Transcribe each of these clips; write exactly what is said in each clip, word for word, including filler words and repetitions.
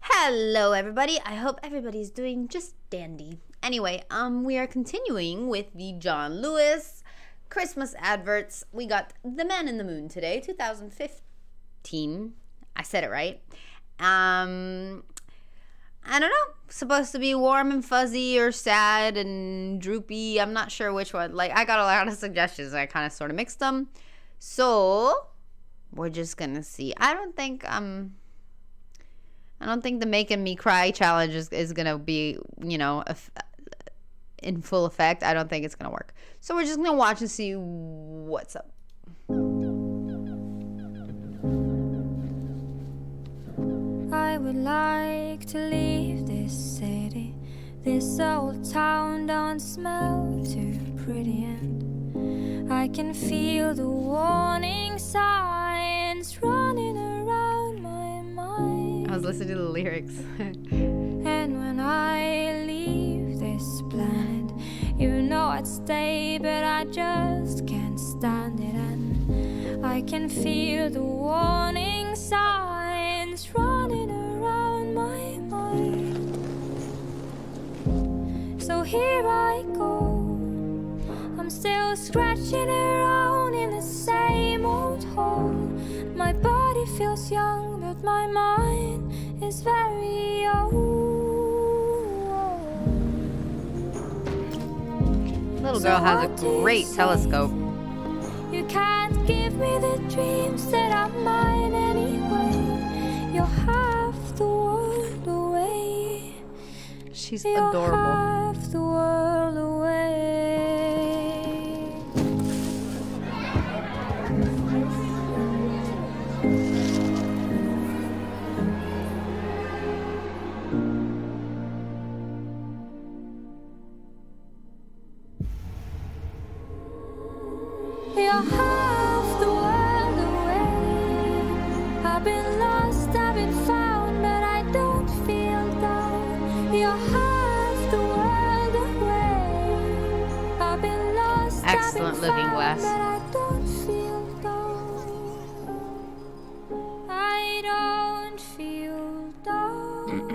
Hello everybody, I hope everybody's doing just dandy. Anyway, um, we are continuing with the John Lewis Christmas adverts. We got The Man in the Moon today, two thousand fifteen. I said it right. Um, I don't know, supposed to be warm and fuzzy or sad and droopy. I'm not sure which one. Like, I got a lot of suggestions. I kind of sort of mixed them. So, we're just gonna see. I don't think, um... I don't think the Making Me Cry challenge is, is going to be, you know, in full effect. I don't think it's going to work. So we're just going to watch and see what's up. I would like to leave this city. This old town don't smell too pretty, and I can feel the warning signs running around my mind. I was listening to the lyrics. And when I leave this planet, you know I'd stay, but I just can't stand it. And I can feel the warning signs running around my mind. So here I go, I'm still scratching around in the same old hole. My body feels young, but my mind is very old. Little girl So has what a do you great say? telescope. You can't give me the dreams that are mine anyway. You're half the world away. She's You're adorable. half the world away. You're half the world away. I've been lost, I've been found, but I don't feel down. You're half the world away. I've been lost, Excellent I've been looking found, glass. but I don't feel down. I don't feel down.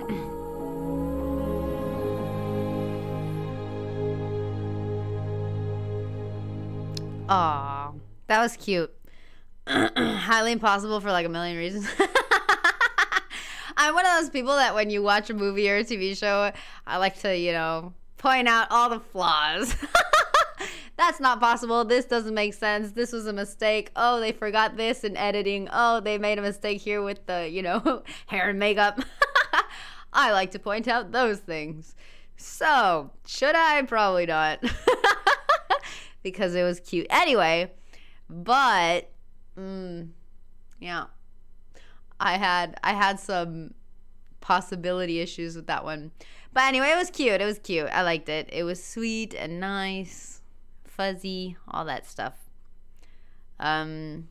Aw, that was cute. Highly impossible for like a million reasons. I'm one of those people that when you watch a movie or a T V show, I like to, you know, point out all the flaws. That's not possible. This doesn't make sense. This was a mistake. Oh, they forgot this in editing. Oh, they made a mistake here with the, you know, hair and makeup. I like to point out those things. So, should I? Probably not. Because it was cute. Anyway, but, mm, yeah. I had I had some possibility issues with that one. But anyway, it was cute. It was cute. I liked it. It was sweet and nice, fuzzy, all that stuff. Um,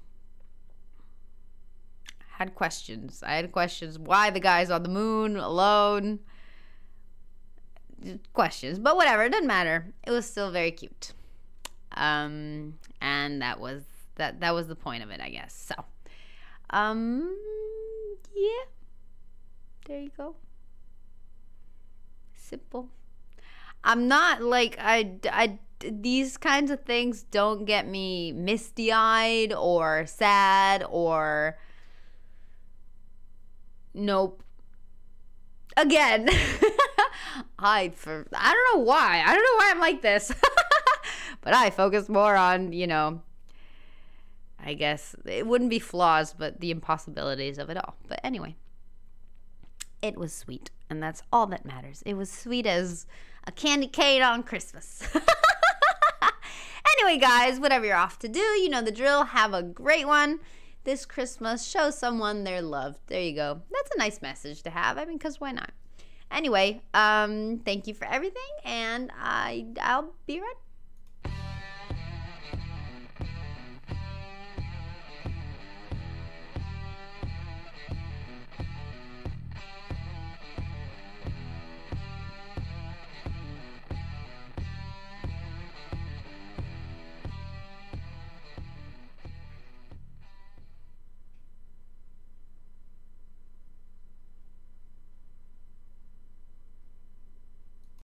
had questions. I had questions. Why the guy's on the moon alone? Questions. But whatever. It didn't matter. It was still very cute. Um, and that was that that was the point of it, I guess. So, um, yeah, there you go. Simple. I'm not like I, I these kinds of things don't get me misty-eyed or sad or nope. Again, I for I don't know why. I don't know why I'm like this. But I focus more on, you know, I guess it wouldn't be flaws, but the impossibilities of it all. But anyway, it was sweet, and that's all that matters. It was sweet as a candy cane on Christmas. Anyway, guys, whatever you're off to do, you know the drill. Have a great one this Christmas. Show someone they're loved. There you go. That's a nice message to have. I mean, because why not? Anyway, um, thank you for everything, and I, I'll be right back.